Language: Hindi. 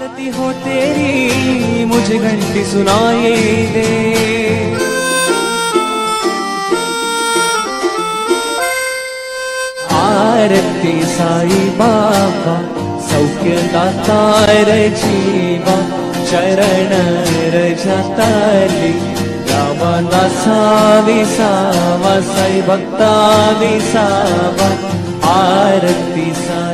आरती हो तेरी मुझे घंटी सुनाई दे, आरती साई बाबा सौख्यदाता रे जीवा, चरण रजताली रामदासा विसावा, साई भक्ता विसावा, आरती साई